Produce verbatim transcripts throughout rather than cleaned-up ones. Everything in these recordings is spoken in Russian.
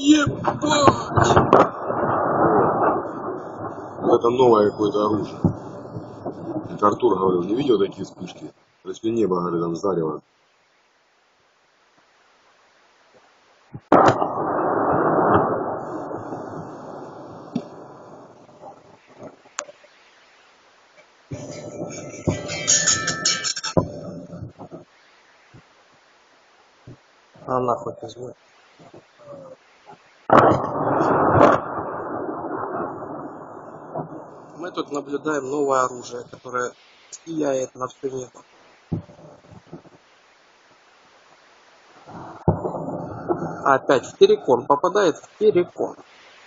Ебать! Это новое какое-то оружие. Это Артур говорил, не видел такие вспышки? Если небо, говорит, там зарево. А нахуй ты злой. Мы тут наблюдаем новое оружие, которое сияет на все небо. Опять в террикон. Попадает в террикон.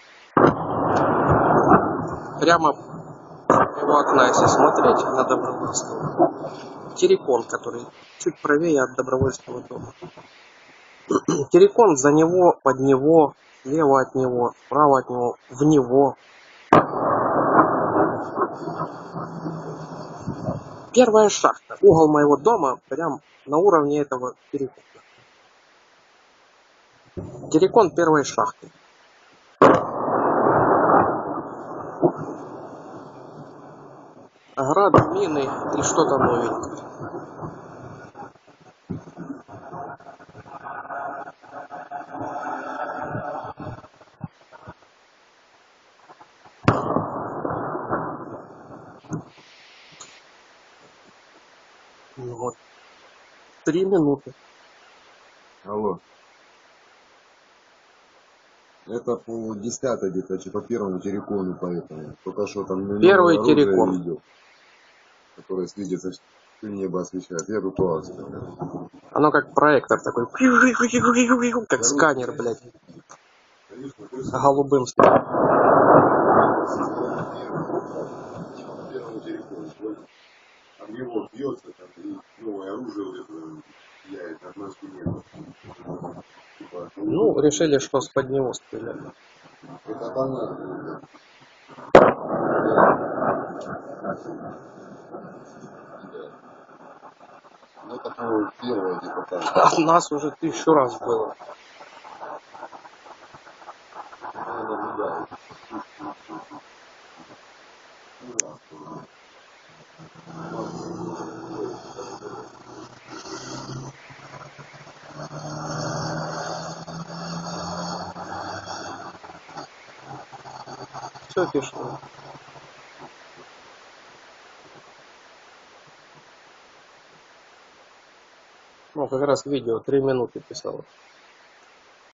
Прямо его окна, если смотреть, на Добровольского. Террикон, который чуть правее от Добровольского дома. Террикон за него, под него, слева от него, справа от него, в него. Первая шахта. Угол моего дома прям на уровне этого террикона. Террикон первой шахты. Грады, мины и что-то новенькое. Ну вот. Три минуты. Алло. Это по десятой где-то, по первому террикону, поэтому. Только что там Первый оружие террикон. видел, которое светится, все небо освещает. Я тут оазис. Оно как проектор такой. Как сканер, блядь. Голубым стал. Там его бьется, там и новое оружие вот это сияет, от нас нету. Типа, Ну, решили, что с под него стреляли. это понятно. Ну это по первое типа там. От нас уже тысячу раз было. Все пишу. Ну, как раз видео три минуты писало.